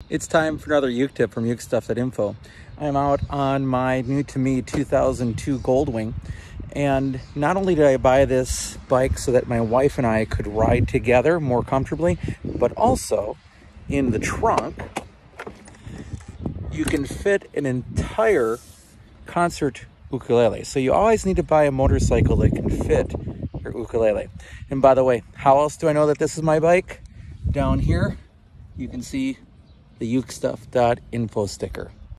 It's time for another uke tip from ukestuff.info. I'm out on my new to me 2002 Goldwing, and not only did I buy this bike so that my wife and I could ride together more comfortably, but also in the trunk you can fit an entire concert ukulele. So you always need to buy a motorcycle that can fit your ukulele. And by the way, how else do I know that this is my bike? Down here you can see the ukestuff.info sticker.